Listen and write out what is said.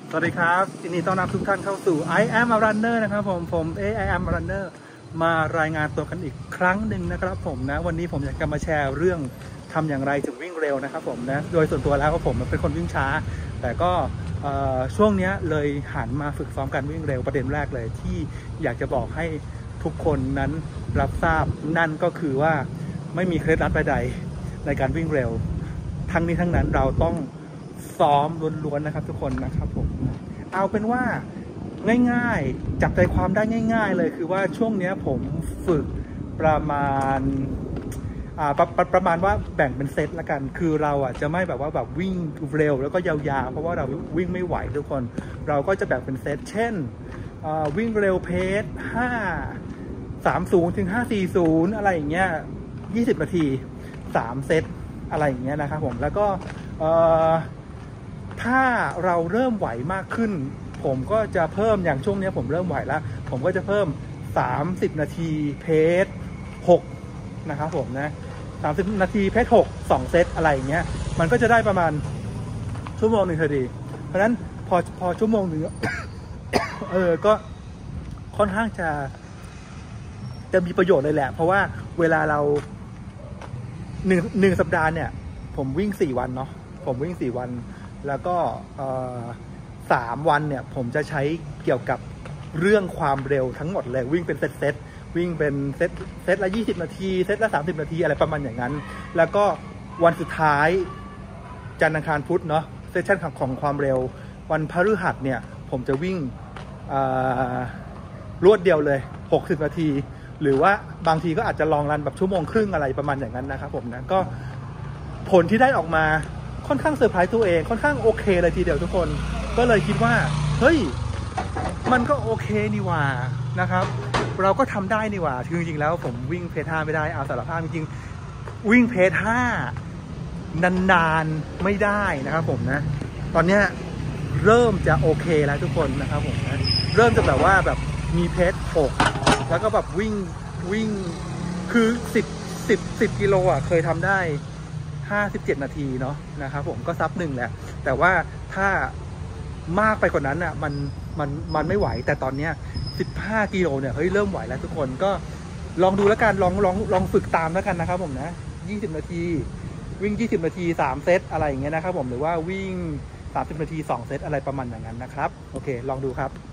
สวัสดีครับยินดีต้อนรับทุกท่านเข้าสู่ I am a runner นะครับผม I am a runner มารายงานตัวกันอีกครั้งหนึ่งนะครับผมนะวันนี้ผมอยากจะมาแชร์เรื่องทำอย่างไรถึงวิ่งเร็วนะครับผมนะโดยส่วนตัวแล้วผมเป็นคนวิ่งช้าแต่ก็ช่วงนี้เลยหันมาฝึกซ้อมการวิ่งเร็วประเด็นแรกเลยที่อยากจะบอกให้ทุกคนนั้นรับทราบนั่นก็คือว่าไม่มีเคล็ดลับใดๆในการวิ่งเร็วทั้งนี้ทั้งนั้นเราต้องซ้อมล้วนๆนะครับทุกคนนะครับผมเอาเป็นว่าง่ายๆจับใจความได้ง่ายๆเลยคือว่าช่วงนี้ผมฝึกประมาณว่าแบ่งเป็นเซตละกันคือเราจะไม่แบบว่าแบบวิ่งเร็วแล้วก็ยาวๆเพราะว่าเราวิ่งไม่ไหวทุกคนเราก็จะแบ่งเป็นเซตเช่นวิ่งเร็วเพจ5:30 ถึง 5:40อะไรอย่างเงี้ย20 นาที3เซตอะไรอย่างเงี้ยนะครับผมแล้วก็ถ้าเราเริ่มไหวมากขึ้นผมก็จะเพิ่มอย่างช่วงนี้ผมเริ่มไหวแล้วผมก็จะเพิ่ม30 นาทีเพจ6นะครับผมนะ30 นาทีเพจ6 2เซตอะไรอย่างเงี้ยมันก็จะได้ประมาณชั่วโมงหนึ่งพอดีเพราะฉะนั้นพอชั่วโมงหนึ่ง ก็ค่อนข้างจะมีประโยชน์เลยแหละเพราะว่าเวลาเรา1 สัปดาห์เนี่ยผมวิ่ง4 วันเนาะผมวิ่ง4 วันแล้วก็3 วันเนี่ยผมจะใช้เกี่ยวกับเรื่องความเร็วทั้งหมดเลยวิ่งเป็นเซตวิ่งเป็นเซตละ20 นาทีเซตละ30 นาทีอะไรประมาณอย่างนั้นแล้วก็วันสุดท้ายจันทร์อังคารพุธเนาะเซสชั่นของความเร็ววันพฤหัสเนี่ยผมจะวิ่งรวดเดียวเลย60 นาทีหรือว่าบางทีก็อาจจะลองรันแบบ1 ชั่วโมงครึ่งอะไรประมาณอย่างนั้นนะครับผมนะก็ผลที่ได้ออกมาค่อนข้างเซอร์ไพรส์ตัวเองค่อนข้างโอเคเลยทีเดียวทุกคนก็เลยคิดว่าเฮ้ยมันก็โอเคนี่ว่านะครับเราก็ทำได้นี่ว่าคือจริงๆแล้วผมวิ่งเพจ5ไม่ได้เอาสารภาพจริงๆวิ่งเพจ5นานๆไม่ได้นะครับผมนะตอนนี้เริ่มจะโอเคแล้วทุกคนนะครับผมนะเริ่มจะแบบว่าแบบมีเพจ6แล้วก็แบบวิ่งคือ10 กิโลเคยทำได้57 นาทีเนาะนะครับผมก็ซับ1แหละแต่ว่าถ้ามากไปกว่านั้นมันไม่ไหวแต่ตอนนี้15 กิโลเนี่ยเฮ้ยเริ่มไหวแล้วทุกคนก็ลองดูแล้วกันลองฝึกตามแล้วกันนะครับผมนะ20 นาทีวิ่ง20 นาที3เซตอะไรอย่างเงี้ยนะครับผมหรือว่าวิ่ง30 นาที2เซตอะไรประมาณอย่างนั้นนะครับโอเคลองดูครับ